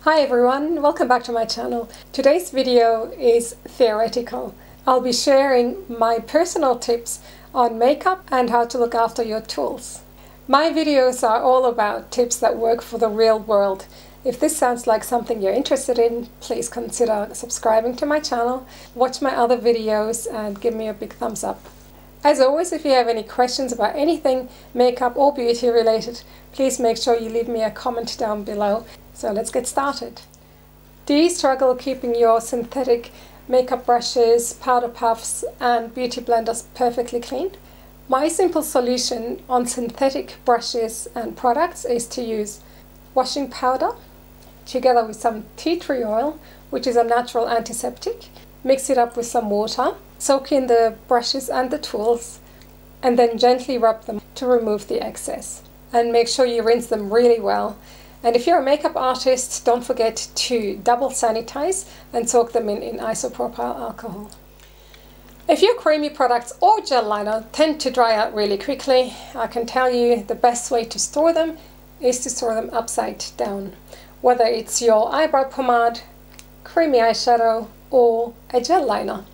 Hi everyone, welcome back to my channel. Today's video is theoretical. I'll be sharing my personal tips on makeup and how to look after your tools. My videos are all about tips that work for the real world. If this sounds like something you're interested in, please consider subscribing to my channel, watch my other videos and give me a big thumbs up. As always, if you have any questions about anything makeup or beauty related, please make sure you leave me a comment down below. So let's get started. Do you struggle keeping your synthetic makeup brushes, powder puffs and beauty blenders perfectly clean? My simple solution on synthetic brushes and products is to use washing powder together with some tea tree oil, which is a natural antiseptic. Mix it up with some water, soak in the brushes and the tools, and then gently rub them to remove the excess. And make sure you rinse them really well. And if you're a makeup artist, don't forget to double sanitize and soak them in isopropyl alcohol. If your creamy products or gel liner tend to dry out really quickly, I can tell you the best way to store them is to store them upside down. Whether it's your eyebrow pomade, creamy eyeshadow, or a gel liner.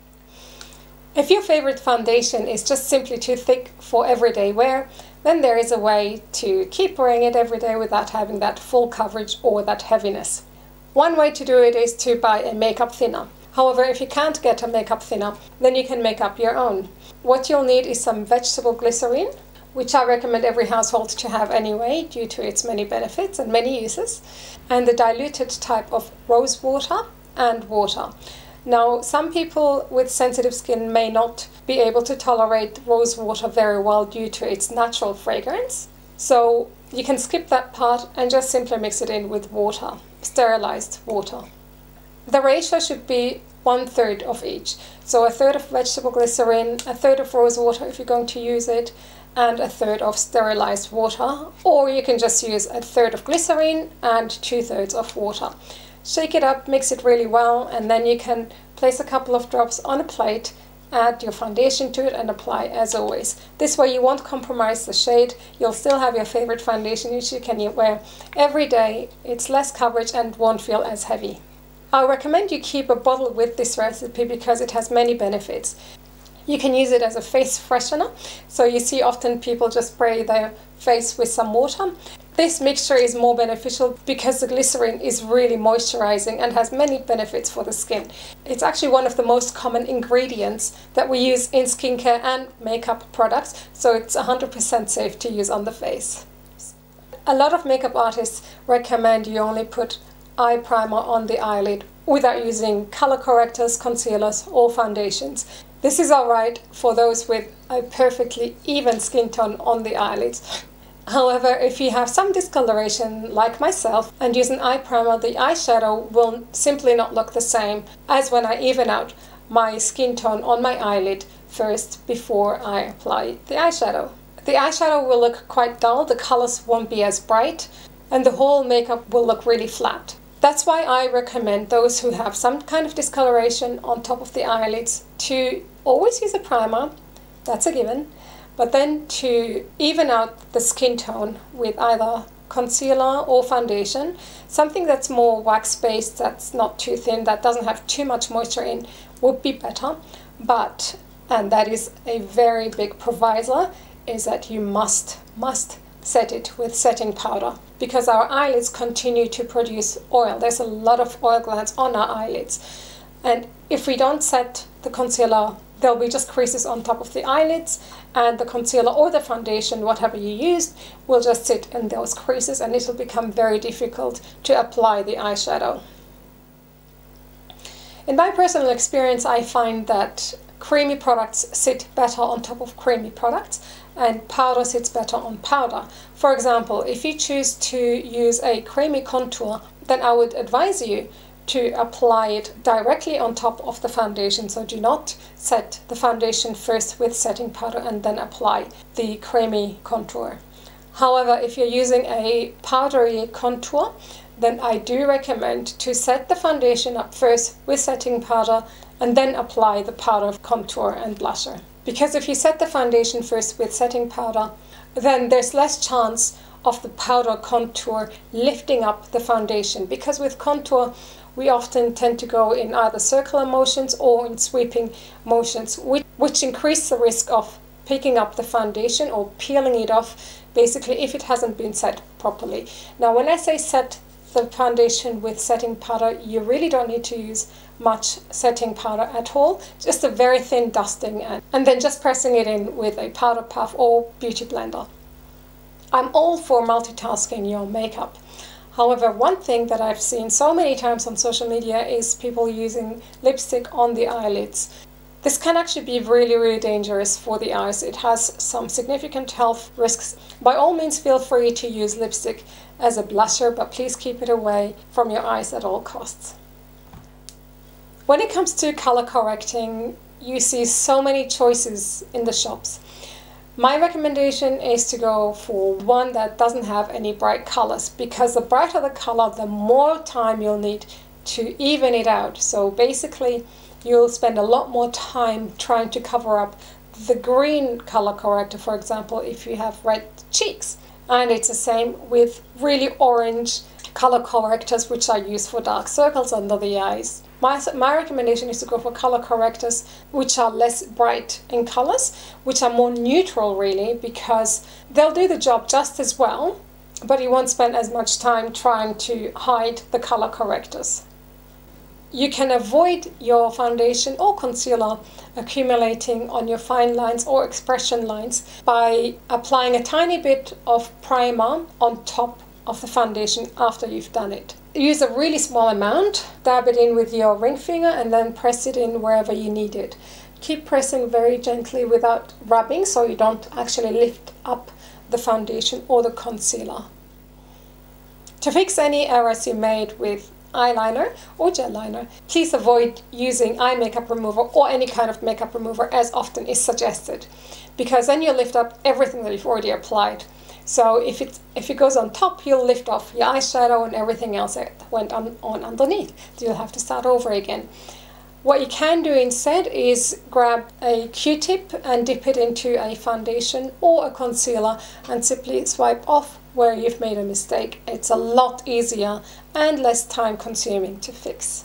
If your favorite foundation is just simply too thick for everyday wear, then there is a way to keep wearing it every day without having that full coverage or that heaviness. One way to do it is to buy a makeup thinner. However, if you can't get a makeup thinner, then you can make up your own. What you'll need is some vegetable glycerin, which I recommend every household to have anyway due to its many benefits and many uses, and the diluted type of rose water and water. Now, some people with sensitive skin may not be able to tolerate rose water very well due to its natural fragrance. So you can skip that part and just simply mix it in with water, sterilized water. The ratio should be 1/3 of each. So 1/3 of vegetable glycerin, 1/3 of rose water if you're going to use it, and 1/3 of sterilized water. Or you can just use 1/3 of glycerin and 2/3 of water. Shake it up, mix it really well, and then you can place a couple of drops on a plate, add your foundation to it and apply as always. This way you won't compromise the shade, you'll still have your favorite foundation which you can wear every day. It's less coverage and won't feel as heavy. I recommend you keep a bottle with this recipe because it has many benefits. You can use it as a face freshener, so you see often people just spray their face with some water. This mixture is more beneficial because the glycerin is really moisturizing and has many benefits for the skin. It's actually one of the most common ingredients that we use in skincare and makeup products, so it's 100% safe to use on the face. A lot of makeup artists recommend you only put eye primer on the eyelid without using color correctors, concealers or foundations. This is alright for those with a perfectly even skin tone on the eyelids. However, if you have some discoloration like myself and use an eye primer, the eyeshadow will simply not look the same as when I even out my skin tone on my eyelid first before I apply the eyeshadow. The eyeshadow will look quite dull, the colors won't be as bright, and the whole makeup will look really flat. That's why I recommend those who have some kind of discoloration on top of the eyelids to always use a primer, that's a given, but then to even out the skin tone with either concealer or foundation, something that's more wax-based, that's not too thin, that doesn't have too much moisture in, would be better. But, and that is a very big proviso, is that you must set it with setting powder because our eyelids continue to produce oil. There's a lot of oil glands on our eyelids, and if we don't set the concealer, there'll be just creases on top of the eyelids, and the concealer or the foundation, whatever you used, will just sit in those creases and it'll become very difficult to apply the eyeshadow. In my personal experience, I find that creamy products sit better on top of creamy products and powder sits better on powder. For example, if you choose to use a creamy contour, then I would advise you to apply it directly on top of the foundation. So do not set the foundation first with setting powder and then apply the creamy contour. However, if you're using a powdery contour, then I do recommend to set the foundation up first with setting powder and then apply the powder contour and blusher. Because if you set the foundation first with setting powder, then there's less chance of the powder contour lifting up the foundation, because with contour we often tend to go in either circular motions or in sweeping motions, which increase the risk of picking up the foundation or peeling it off, basically, if it hasn't been set properly. Now, when I say set the foundation with setting powder, you really don't need to use much setting powder at all, just a very thin dusting and then just pressing it in with a powder puff or beauty blender. I'm all for multitasking your makeup. However, one thing that I've seen so many times on social media is people using lipstick on the eyelids. This can actually be really, really dangerous for the eyes. It has some significant health risks. By all means, feel free to use lipstick as a blusher, but please keep it away from your eyes at all costs. When it comes to color correcting, you see so many choices in the shops. My recommendation is to go for one that doesn't have any bright colors, because the brighter the color, the more time you'll need to even it out. So basically, you'll spend a lot more time trying to cover up the green color corrector, for example, if you have red cheeks. And it's the same with really orange color correctors, which are used for dark circles under the eyes. My recommendation is to go for color correctors which are less bright in colors, which are more neutral really, because they'll do the job just as well, but you won't spend as much time trying to hide the color correctors. You can avoid your foundation or concealer accumulating on your fine lines or expression lines by applying a tiny bit of primer on top of the foundation after you've done it. Use a really small amount, dab it in with your ring finger and then press it in wherever you need it. Keep pressing very gently without rubbing, so you don't actually lift up the foundation or the concealer. To fix any errors you made with eyeliner or gel liner, please avoid using eye makeup remover or any kind of makeup remover as often is suggested, because then you'll lift up everything that you've already applied. So if it goes on top, you'll lift off your eyeshadow and everything else that went on underneath. So you'll have to start over again. What you can do instead is grab a Q-tip and dip it into a foundation or a concealer and simply swipe off where you've made a mistake. It's a lot easier and less time consuming to fix.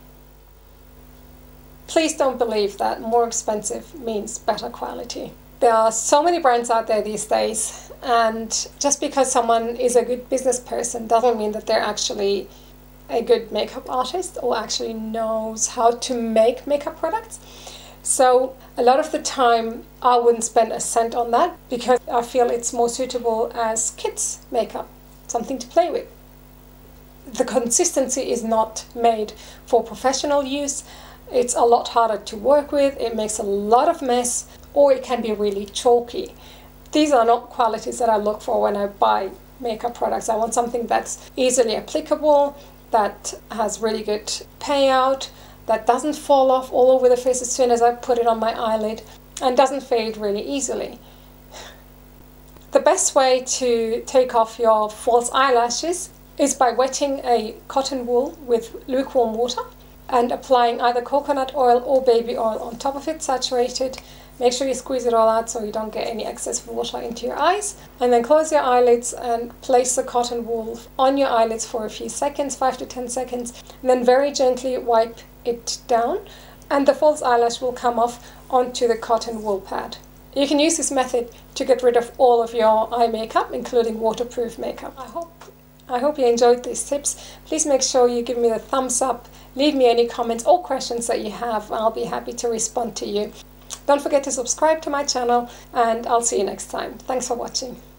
Please don't believe that more expensive means better quality. There are so many brands out there these days, and just because someone is a good business person doesn't mean that they're actually a good makeup artist or actually knows how to make makeup products. So a lot of the time I wouldn't spend a cent on that, because I feel it's more suitable as kids' makeup, something to play with. The consistency is not made for professional use. It's a lot harder to work with, it makes a lot of mess, or it can be really chalky. These are not qualities that I look for when I buy makeup products. I want something that's easily applicable, that has really good payout, that doesn't fall off all over the face as soon as I put it on my eyelid, and doesn't fade really easily. The best way to take off your false eyelashes is by wetting a cotton wool with lukewarm water and applying either coconut oil or baby oil on top of it, saturated. Make sure you squeeze it all out so you don't get any excess water into your eyes. And then close your eyelids and place the cotton wool on your eyelids for a few seconds, 5 to 10 seconds. And then very gently wipe it down and the false eyelash will come off onto the cotton wool pad. You can use this method to get rid of all of your eye makeup, including waterproof makeup. I hope you enjoyed these tips. Please make sure you give me the thumbs up, leave me any comments or questions that you have. I'll be happy to respond to you. Don't forget to subscribe to my channel, and I'll see you next time. Thanks for watching.